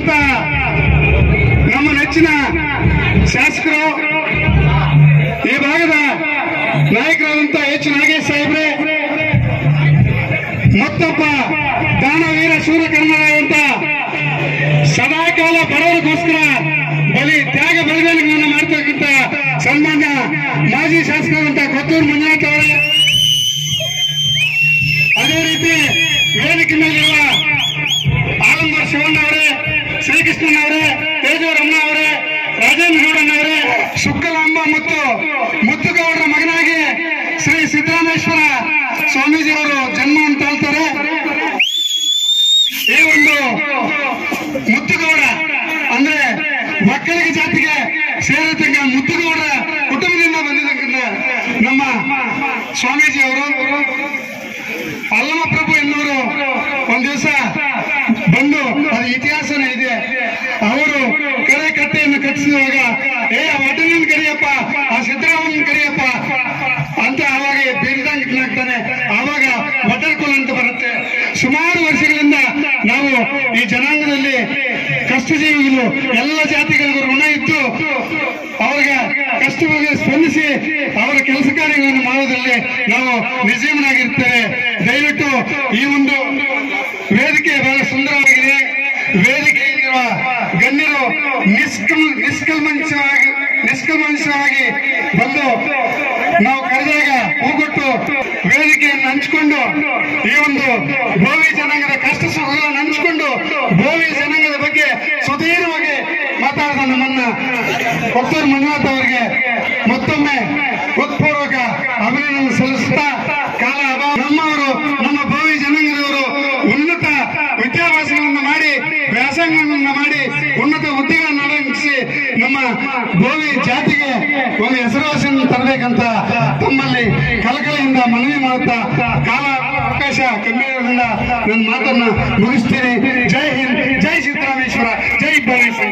ಶ್ರೀಯುತ ನಮ್ಮ ನೆಚ್ಚಿನ ಶಾಸಕರು ಈ ಭಾಗದ ನಾಯಕರಾದಂತ ಎಚ್ ನಾಗೇಶ್ ಸಾಹೇಬ್ರೆ, ಮತ್ತೊಬ್ಬ ದಾನವೀರ ಶೂರಕರ್ಮರಾದಂತ ಸದಾಕಾಲ ಬಡವರಿಗೋಸ್ಕರ ತ್ಯಾಗ ಬಲಿದಾನಗಳನ್ನು ಮಾಡ್ತಕ್ಕಂಥ ಸನ್ಮಾನ್ಯ ಮಾಜಿ ಶಾಸಕರಾದಂತ ಕೊತ್ತೂರು ಮಂಜುನಾಥ್ ಅವರೇ, ಅದೇ ರೀತಿ ವೇದಿಕೆ ಮೇಲಿರುವ ಆಲಂಬರ್ ಶಿವಣ್ಣ ಅವರೇ, ಶ್ರೀಕೃಷ್ಣನ್ ಅವರೇ, ತೇಜವರಮಣ ಅವರೇ, ರಾಜೇಂದ್ರ ಗೌಡನವರೇ, ಶುಕ್ಕಲಾಂಬ ಮತ್ತು ಮುತ್ತುಗೌಡರ ಮಗನಾಗಿ ಶ್ರೀ ಸಿದ್ದರಾಮೇಶ್ವರ ಸ್ವಾಮೀಜಿಯವರು ಜನ್ಮವನ್ನು ತಾಳ್ತಾರೆ. ಈ ಒಂದು ಮುತ್ತುಗೌಡ ಅಂದ್ರೆ ಒಕ್ಕಲಿಗ ಜಾತಿಗೆ ಸೇರತಕ್ಕ ಮುತ್ತುಗೌಡರ ಕುಟುಂಬದಿಂದ ಬಂದಿದ್ದಕ್ಕಂಥ ನಮ್ಮ ಸ್ವಾಮೀಜಿಯವರು ಅಲ್ಲಮಪ್ರಭು ಎನ್ನುವರು ಒಂದ್ ದಿವಸ ಬಂದು ಅದು ಇತಿಹಾಸನೇ ಇದೆ. ಅವರು ಕೆರೆ ಕಟ್ಟೆಯನ್ನು ಕಟ್ಟಿಸಿದಾಗ ಆ ಒಡ್ಡನನ್ನು ಕರಿಯಪ್ಪ, ಆ ಸಿದ್ದರಾಮಯ್ಯನ ಕರಿಯಪ್ಪ ಅಂತ ಅವಾಗ ಬೀರ್ದಂಗ್ತಾನೆ. ಆವಾಗ ಒಡ್ಡರ್ಕೊಲ್ ಅಂತ ಬರುತ್ತೆ. ಸುಮಾರು ವರ್ಷಗಳಿಂದ ನಾವು ಈ ಜನಾಂಗದಲ್ಲಿ ಕಷ್ಟಜೀವಿಗಳು ಎಲ್ಲ ಜಾತಿಗಳಿಗೂ ಋಣ ಇದ್ದು ಅವರಿಗೆ ಕಷ್ಟವಾಗಿ ಸ್ಪಂದಿಸಿ ಅವರ ಕೆಲಸ ಕಾರ್ಯಗಳನ್ನು ಮಾಡೋದ್ರಲ್ಲಿ ನಾವು ನಿಜೀವನಾಗಿರ್ತೇವೆ. ದಯವಿಟ್ಟು ಈ ಒಂದು ವೇದಿಕೆ ಬಹಳ ಸುಂದರವಾಗಿದೆ. ವೇದಿಕೆಯಲ್ಲಿರುವ ಗಣ್ಯರು ನಿಷ್ಕಲ್ಮಂಚವಾಗಿ ಬಂದು ನಾವು ಕರೆದಾಗ ಹೂಗೊಟ್ಟು ವೇದಿಕೆಯನ್ನು ಹಂಚಿಕೊಂಡು ಈ ಒಂದು ಬೋವಿ ಜನಾಂಗದ ಕಷ್ಟ ಸುಖಗಳನ್ನು ಹಂಚಿಕೊಂಡು ಬೋವಿ ಜನಾಂಗದ ಬಗ್ಗೆ ಸುದೀರ್ಘವಾಗಿ ಮಾತಾಡಿದ ನಮ್ಮನ್ನ ಕೊತ್ತೂರು ಮಂಜುನಾಥ್ ಅವರಿಗೆ ಮತ್ತೊಮ್ಮೆ ಹೃತ್ಪೂರ್ವಕ ಅಭಿನಂದನೆ ಸಲ್ಲಿಸುತ್ತಾ, ಕಾಲ ಅಭಾವ ನಮ್ಮವರು ನಮ್ಮ ಬೋವಿ ಜನಾಂಗದವರು ಉನ್ನತ ವಿದ್ಯಾಭ್ಯಾಸಗಳನ್ನು ಮಾಡಿ ವ್ಯಾಸಂಗಗಳನ್ನು ಮಾಡಿ ಉನ್ನತ ಹುದ್ದೆಗಳನ್ನು ಅಲಂಕರಿಸಿ ನಮ್ಮ ಬೋವಿ ಜಾತಿಗೆ ಒಂದು ಹೆಸರುವಾಸಿಯನ್ನು ತರಬೇಕಂತ ತಮ್ಮಲ್ಲಿ ಕಳಕಳಿಯಿಂದ ಮನವಿ ಮಾಡುತ್ತಾ ಕಾಲ ಅವಕಾಶ ಕಮ್ಮಿ ಇರೋದ್ರಿಂದ ನನ್ನ ಮಾತನ್ನ ಮುಗಿಸ್ತೀನಿ. ಜೈ ಹಿಂದ್, ಜೈ ಸಿದ್ದರಾಮೇಶ್ವರ, ಜೈ ಬೋವಿ.